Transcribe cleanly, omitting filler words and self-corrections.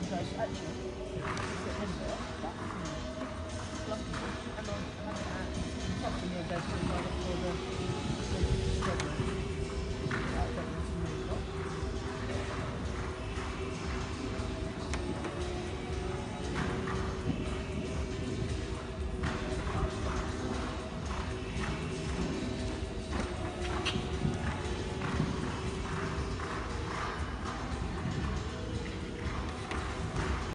So it's actually, September, but, lucky. And on, top of the year goes through for the strawberry.